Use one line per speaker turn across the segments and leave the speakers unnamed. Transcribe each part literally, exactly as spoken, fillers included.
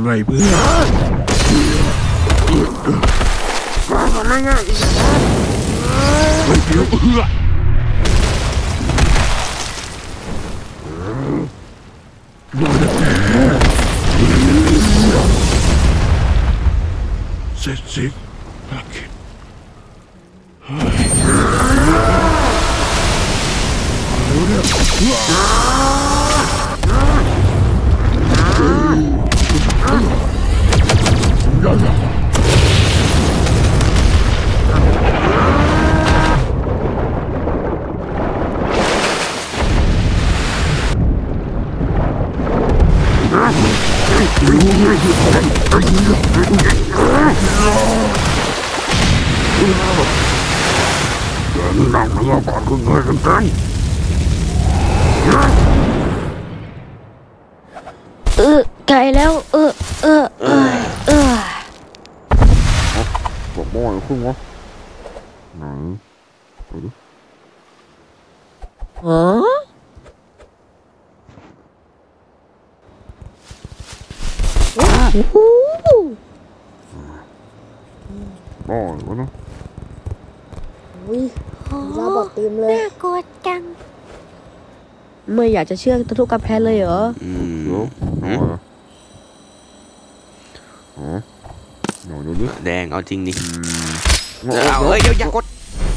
ไงเพื่อนไม่ง่ายไม่เดี๋ยวเพื่อเสร็จสิภารกิจนั่งมาแล้วก่อนคุณเงยกันกัน
เออไกลแล้วเออเออเออเออ
บอกบ่อยขึ้นวะไหนไปดิ
ฮะโอ้โห
บ่อยวะเนาะ
อุ้ยเราบอกเต็มเลย
น่ากลัวจังไม่อยากจะเชื่อทุกกระแพนเลยเหรอ
อืมเดี๋ยวเอาอ๋อเดี๋ยวดูดิ
แดงเอาจริงดิเอาเฮ้ยเดี๋ยวอย่ากด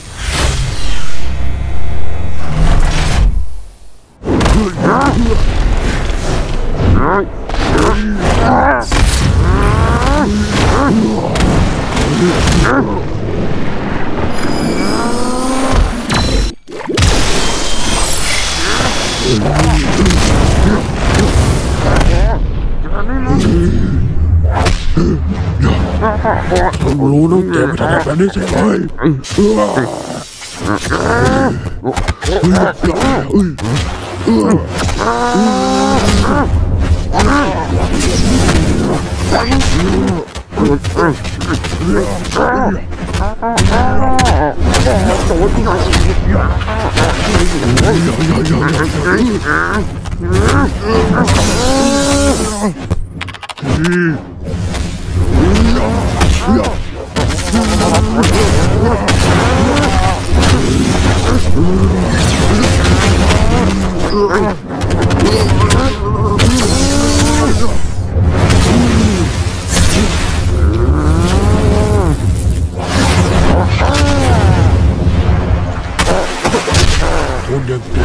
รู้นะแกไม่ทำแบบนี้ใช่ไหมเออคนอย่างแก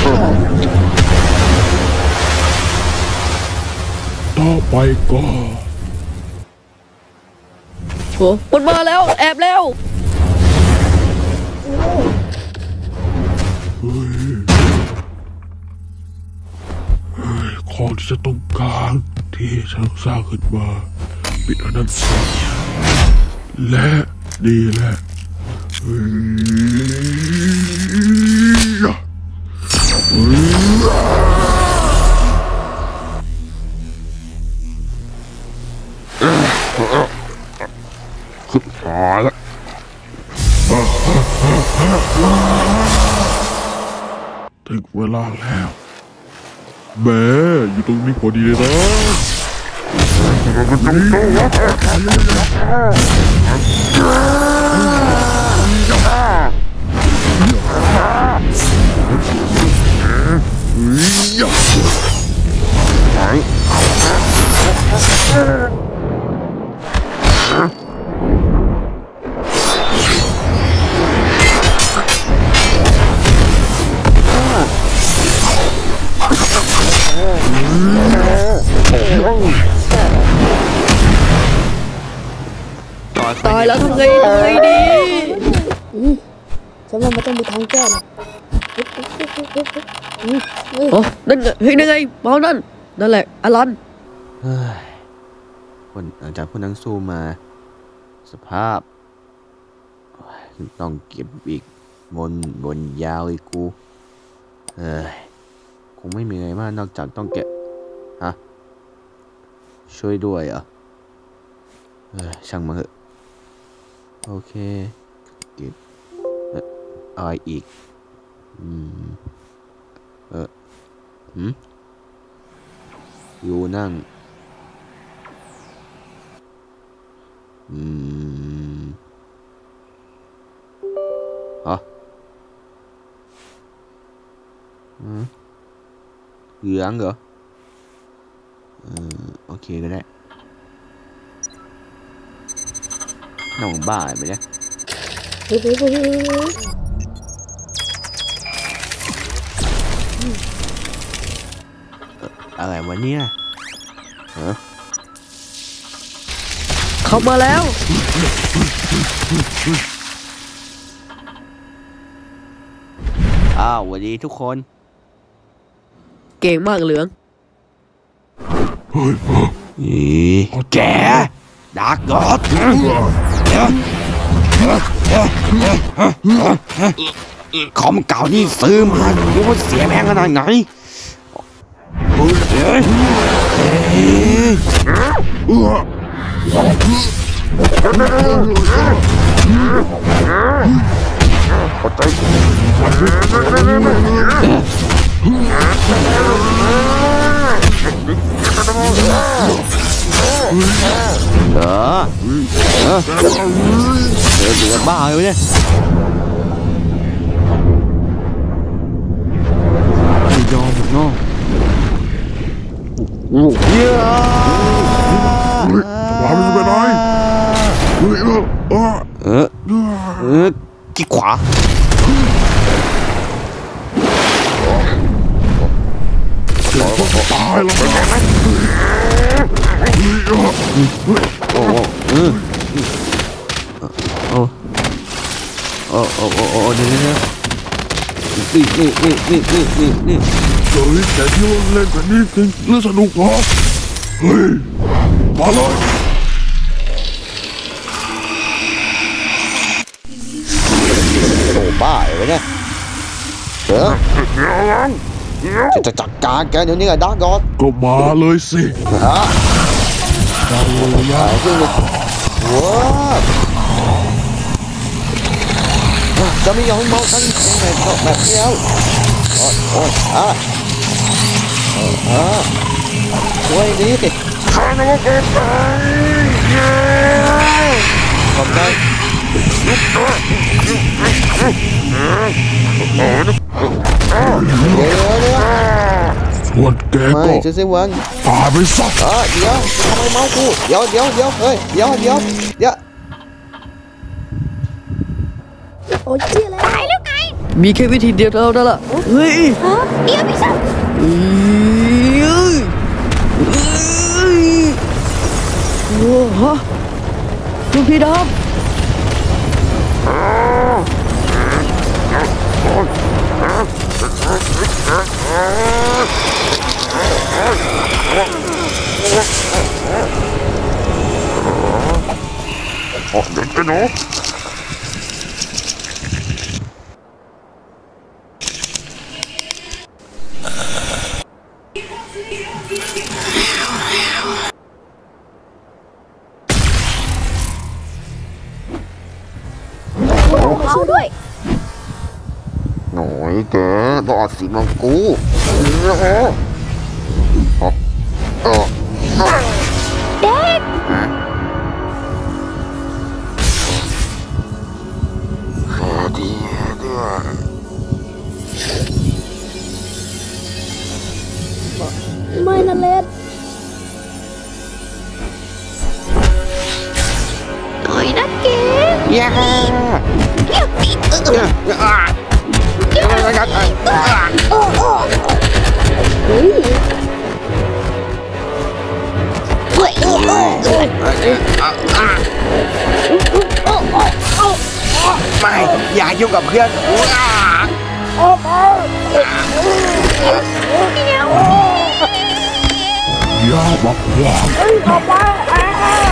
ต่อไปก็
โอ้มันมาแล้วแอบแล้ว
เฮ้ยเฮ้ยของที่จะต้องการที่ฉันสร้างขึ้นมาปิดอันนั้นเสียและดีแหละเฮ้ยขึ้นตายแล้วถึงเวลาแล้วแม่อยู่ตรงนี้พอดีเลยนะ
ตายแล้วทำไงทำไงดี
ฉันว่ามันต้องมีทางแก้นะ
โอ้นั่นไงเฮ้ยนั่นไงเมานั่นนั่นแหละอลัน
คนหลังจากพวกนั้นสู้มาสภาพต้องเก็บอีกบนบนยาวอีกกูเฮ้ยคงไม่มีอะไรมากนอกจากต้องเก็บฮะช่วยด้วยเหรอเฮ้ยช่างมาเถอะโอเคเก็บอะไรอีกอืมเออหืมอยู่นั่งอืมฮะอืมเหลืองเหรอเออโอเคก็ได้น้องบ้าไปเนี่ย
เฮ้ยเฮ้ยเฮ้ยเฮ้ย
อะไรวะเนี่ยฮะ
เข้ามาแล้ว
อ้าวสวัสดีทุกคน
เก่งมากเหลือง
อีแกดาร์กกอดคอมเก่านี่ซื้อมาดูว่าเสียแพงขนาดไหนเออเออเดือดบ้าเลยเนี่ยไม่ยอมเนาะเยอะ
วางมันไปไหนเฮ้ยเออเออ
เออเออที่ขวา
ตายแล้ว
โอ้โหเออโอ้โอ้โอ้โอ้โอ้เดี๋ยวเดี๋ยวนี่นี่นี่นี่นี่นี่นี่
เฮ้ยแต่ที่ว่าเล่นแบบนี้จริงเล่นสนุกเหรอเฮ้ยมาเลย
โอ้บ้าเลยเนี่ยเออจะจะจัดการแกเดี๋ยวนี้ไอ้ดาร์กกอด
ก็มาเลยสิ
ฮะอะไรขึ้นเนี่ยว้าวจะไม่ยอมมองฉันแบบแบบนี้แล้วโอ้ยโอ้ยอ่ะอ่ะช่วยดีสิข้าน้องเกิดไปขอบใจเดี๋ยวเดี๋ยว
ส่วนแก
ไม่
ก็
จะเสียวัน
ตายไปซะ
เออเดี๋ยวทำไมเมากูเดี๋ยวเดี๋ยวเดี๋ยวเฮ้ยเดี๋ยวเดี๋ยวเดี๋ยว
โอ้ยเจี๊ยแล้ว
ตายแล้วไง
มีแค่วิธีเดียวเท่านั้นละเฮ้ย
ฮะเดี๋ยวพี่สัน
เอ้ยเอ้ยโอ้ฮะลูกพี่ดำ
โอ้เด็กกันเนาะ
เขาด้วย
หน่อยแกต้องเอาสีมังกูเออเออ
เด็ก
แค่ดีด้วย
ไม่นะเลด
หน่อยนะเก๋
ย่า
เดี๋ยวปีเออ
ย่าอ่าย่าย่าอ่า
โอ้โอ้เฮ้ย
เฮ้ย
โอ้โอ้โอ้
ไม่อย่ายุ่งกับเพื่อนอ่า
โอ้โอ้
อย่าบักหวาน
เฮ้ยออกมาอ่า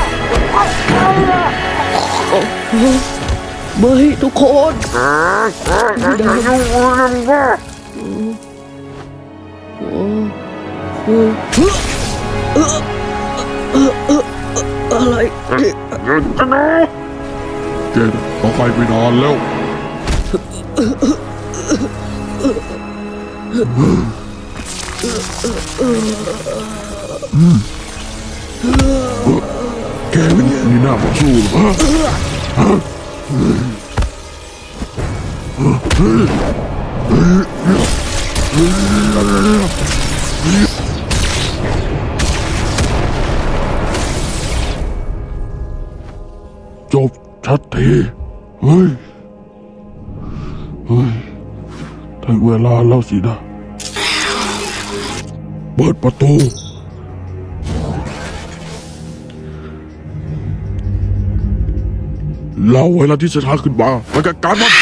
ไม่ทุกคน
อย่ายุ่งกับเพื่อน
โอ้เออเออเออเอออะไรเนี่ย
เย็นกันนะแกต้องไปไม่นานแล้วแกมีหน้ามาสู้หรอฮะจบชัดทีเฮ้ยเฮ้ยถึงเวลาแล้วสินะเปิดประตูเราเวลาที่จะท้าขึ้นมามันจัดการมัน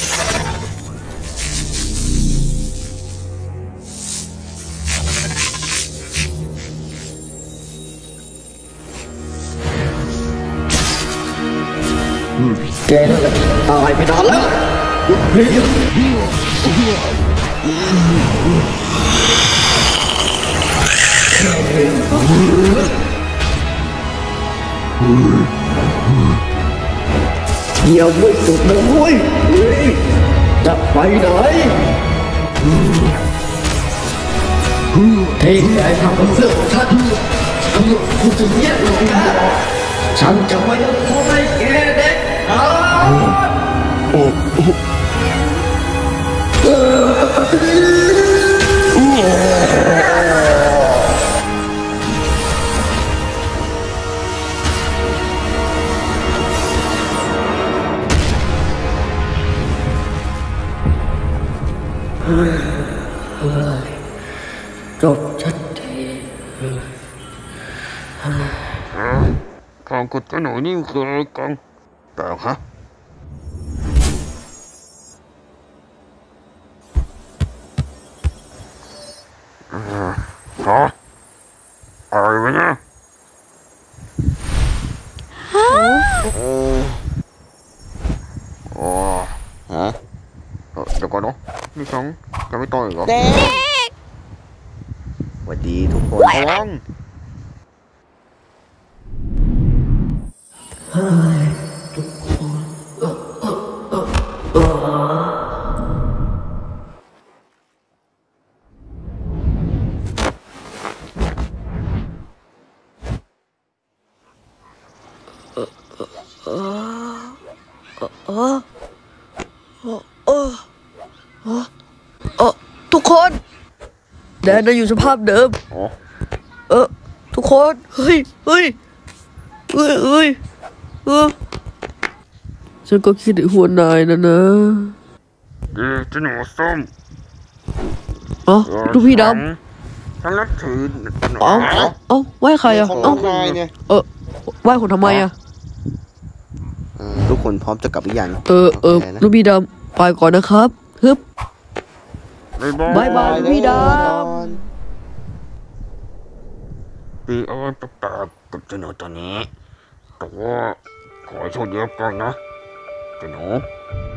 แกนั่นแหละตายไปนานแล้วยังไม่สุดนะเว้ยจะไปไหนทิ้งแกทำกับเพื่อนของฉันฉันคุณจะแย่ลงนะฉันจะไม่ยอมให้แกเด็ดขาด
โอ้
จบชัดที
การกดตัวหนูนี่คืออะไรกันเปล่าฮะฮะอะไรวะเนี่ยฮะโอ้ฮะเดี๋ยวก่อนเนาะนี่ฉันจะไม่ต่อยเหรอเด็กสวัสดีทุกคนระวัง
ทุกคนเออเออเออเออทุกคนแดนน่ะอยู่สภาพเดิมเออทุกคนเฮ้ยเฮ้ยเฮ้ยเฮ้ยเออฉันก็คิดถึงหัวนายนะนะ
เดี๋ยวจะหนูส้ม
อ๋อลูกพี่ด
ำฉันนับถือ
ำอ๋อเอ้าไหว้ใครอ่ะเอ้าเออไหว้คนทำไมอ่ะ
ทุกคนพร้อมจะกลับหรือยัง
เออเออลูกพี่ดำไปก่อนนะครับฮึบบ๊ายบายลูกพี่ด
ำปีเอาประกาศกับเจ้าหนูตอนนี้แต่ว่าขอโทษเยอะก่อนนะเจ้าหนู